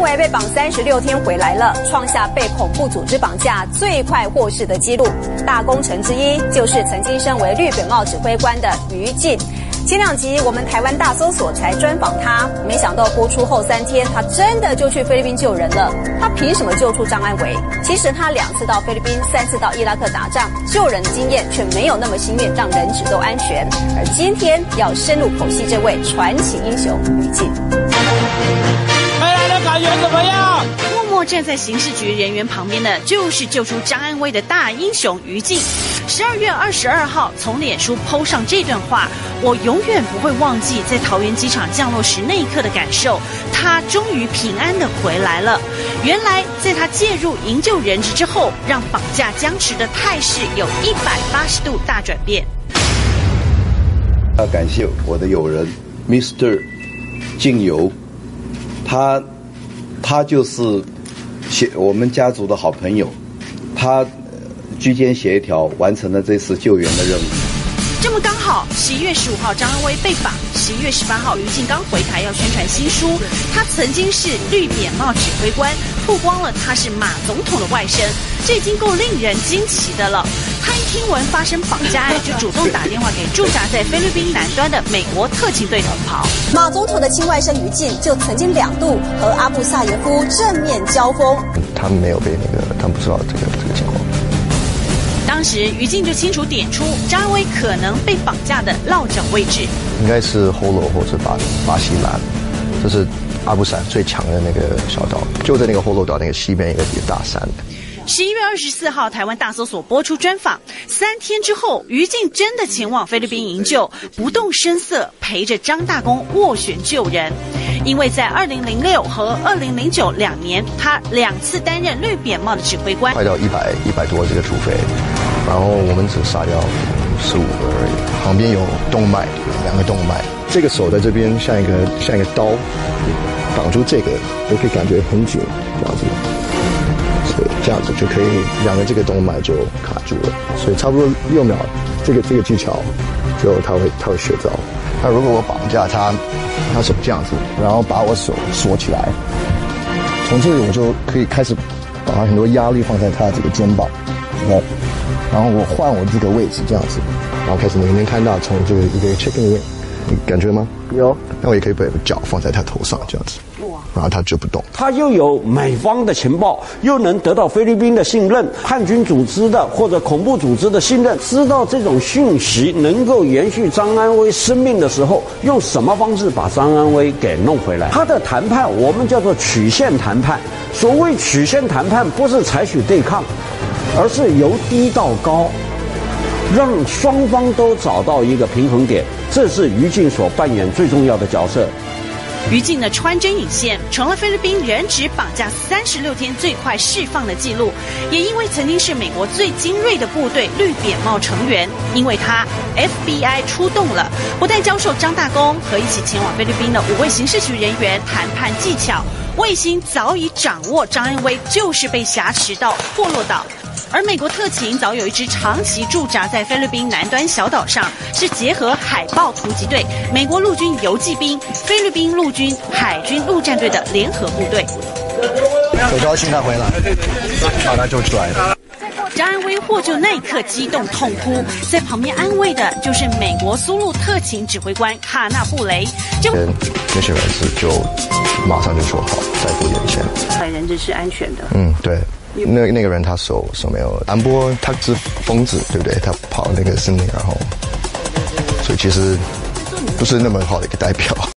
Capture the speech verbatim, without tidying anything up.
维被绑三十六天回来了，创下被恐怖组织绑架最快获释的纪录。大功臣之一就是曾经身为绿扁帽指挥官的于禁。前两集我们台湾大搜索才专访他，没想到播出后三天，他真的就去菲律宾救人了。他凭什么救出张安维？其实他两次到菲律宾，三次到伊拉克打仗，救人的经验却没有那么幸运，让人质都安全。而今天要深入剖析这位传奇英雄于禁。 回来的感觉怎么样？ 默默站在刑事局人员旁边的，就是救出张安威的大英雄于禁。十二月二十二号，从脸书 po 上这段话，我永远不会忘记在桃园机场降落时那一刻的感受。他终于平安的回来了。原来，在他介入营救人质之后，让绑架僵持的态势有一百八十度大转变。 要感谢我的友人 Mister 敬游，他他就是协我们家族的好朋友，他居间协调完成了这次救援的任务。 这么刚好，十一月十五号张安威被绑，十一月十八号于禁刚回台要宣传新书。他曾经是绿扁帽指挥官，曝光了他是马总统的外甥，这已经够令人惊奇的了。他一听闻发生绑架案，就主动打电话给驻扎在菲律宾南端的美国特勤队同袍。 马总统的亲外甥于禁就曾经两度和阿布萨耶夫正面交锋。 他们没有被那个，他们不知道这个这个情况。 当时于禁就清楚点出张安威可能被绑架的落脚位置， 应该是后楼或是巴巴西兰，这是阿布伞最强的那个小岛，就在那个后楼岛那个西边一个一个大山。 十一月二十四号，台湾大搜索播出专访。三天之后，于禁真的前往菲律宾营救，不动声色陪着张大公斡旋救人。因为在二零零六和二零零九两年，他两次担任绿扁帽的指挥官， 快到一百一百多这个土匪，然后我们只杀掉十五个而已。旁边有动脉，两个动脉，这个手在这边像一个像一个刀，绑住这个，都可以感觉很紧，这样子。这样子就可以，两个这个动脉就卡住了，所以差不多六秒，这个这个技巧，就他会他会学到。那如果我绑架他，他手这样子，然后把我手锁起来，从这里我就可以开始把很多压力放在他这个肩膀，然后然后我换我这个位置这样子，然后开始你能看到从这个一个 chicken wing， 你感觉吗？有。那我也可以把脚放在他头上这样子。然后他就不动， 他又有美方的情报，又能得到菲律宾的信任，叛军组织的或者恐怖组织的信任，知道这种讯息能够延续张安威生命的时候，用什么方式把张安威给弄回来？他的谈判我们叫做曲线谈判。所谓曲线谈判，不是采取对抗，而是由低到高，让双方都找到一个平衡点。这是于禁所扮演最重要的角色。 于禁的穿针引线成了菲律宾人质绑架三十六天最快释放的记录，也因为曾经是美国最精锐的部队绿扁帽成员，因为他 F B I 出动了，不但教授张大公和一起前往菲律宾的五位刑事局人员谈判技巧，卫星早已掌握张安威就是被挟持到霍洛岛。而美国特勤早有一支长期驻扎在菲律宾南端小岛上，是结合海豹突击队、美国陆军游骑兵、菲律宾陆军、海军陆战队的联合部队。 很高兴他回来，把他救出来了。 张安威获救那一刻激动痛哭，在旁边安慰的就是美国苏禄特勤指挥官卡纳布雷。 跟那些人士就马上就说好，在敷衍线。 人质是安全的。 嗯，对。那那个人他手手没有，安波他是疯子，对不对？他跑那个森林，然后，所以其实不是那么好的一个代表。